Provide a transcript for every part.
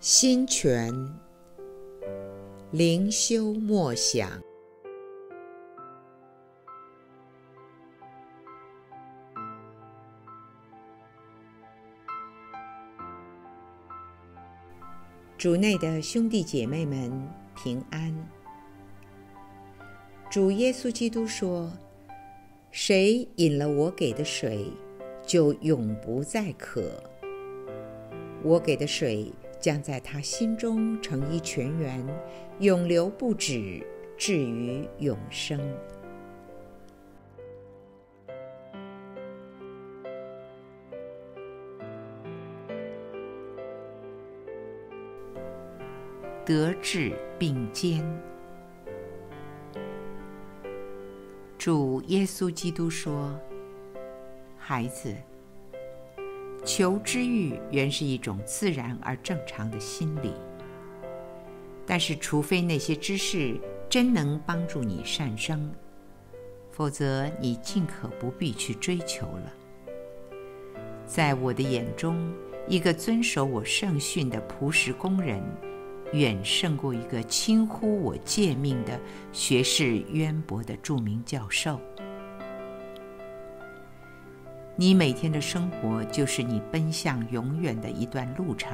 心泉灵修默想。主内的兄弟姐妹们平安。主耶稣基督说，谁饮了我给的水，就永不再渴。我给的水将在他心中成一泉源，永流不止，至于永生。德智并兼。主耶稣基督说，孩子，求知欲原是一种自然而正常的心理，但是除非那些知识真能帮助你善生，否则你尽可不必去追求了。在我的眼中，一个遵守我圣训的朴实工人，远胜过一个轻忽我诫命的学识渊博的著名教授。你每天的生活就是你奔向永远的一段路程。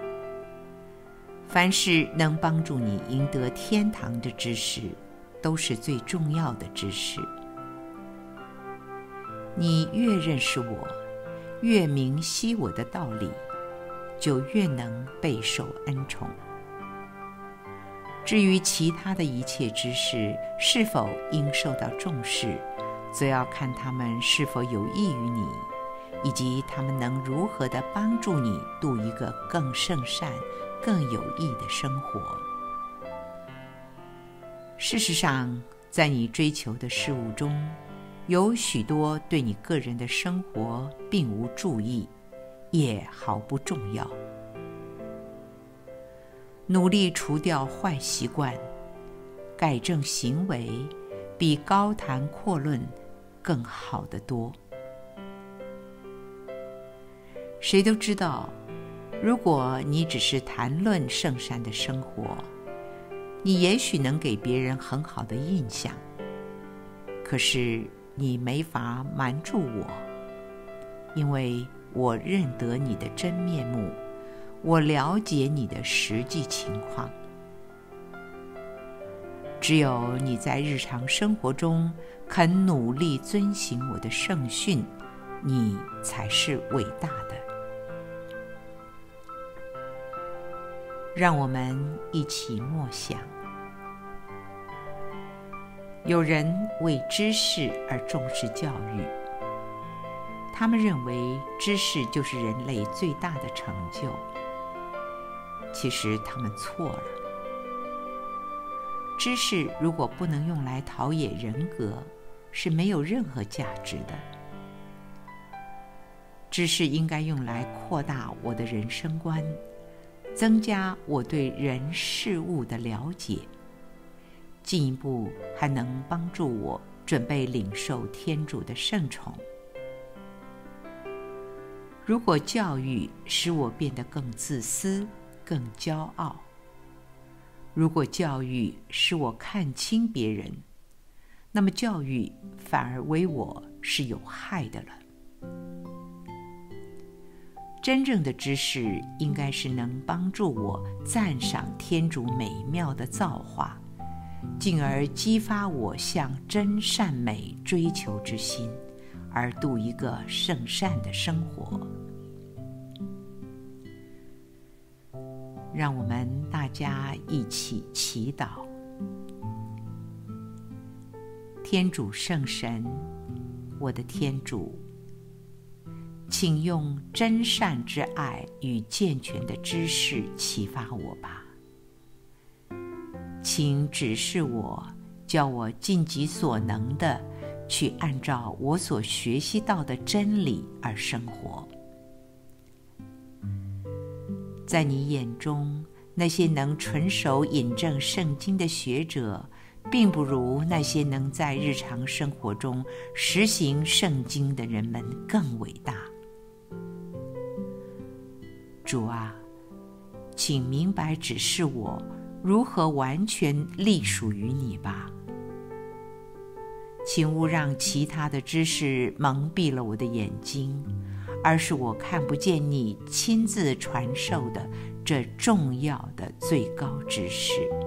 凡是能帮助你赢得天堂的知识，都是最重要的知识。你越认识我，越明晰我的道理，就越能备受恩宠。至于其他的一切知识是否应受到重视，则要看他们是否有益于你，以及他们能如何地帮助你度一个更圣善、更有益的生活。事实上，在你追求的事物中，有许多对你个人的生活并无注意，也毫不重要。努力除掉坏习惯，改正行为，比高谈阔论更好得多。谁都知道，如果你只是谈论圣善的生活，你也许能给别人很好的印象，可是你没法瞒住我，因为我认得你的真面目，我了解你的实际情况。只有你在日常生活中肯努力遵行我的圣训，你才是伟大的。让我们一起默想。有人为知识而重视教育，他们认为知识就是人类最大的成就。其实他们错了。知识如果不能用来陶冶人格，是没有任何价值的。知识应该用来扩大我的人生观，增加我对人事物的了解，进一步还能帮助我准备领受天主的圣宠。如果教育使我变得更自私、更骄傲，如果教育使我看轻别人，那么教育反而为我是有害的了。真正的知识应该是能帮助我赞赏天主美妙的造化，进而激发我向真善美追求之心，而度一个圣善的生活。让我们大家一起祈祷。天主圣神，我的天主，请用真善之爱与健全的知识启发我吧。请指示我，叫我尽己所能地去按照我所学习到的真理而生活。在你眼中，那些能纯熟引证圣经的学者，并不如那些能在日常生活中实行圣经的人们更伟大。主啊， 请明白指示我如何完全隶属于你吧。请勿让其他的知识蒙蔽了我的眼睛，而是我看不见你亲自传授的这重要的最高知识。